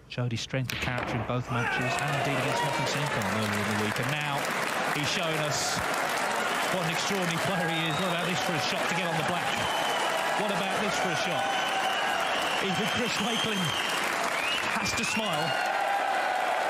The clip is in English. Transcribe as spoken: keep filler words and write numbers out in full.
Showed his strength of character in both matches, and indeed against Nottingham Syncon earlier in the week. And now he's showing us what an extraordinary player he is. What about this for a shot to get on the black? What about this for a shot? Even Chris Wakeling has to smile.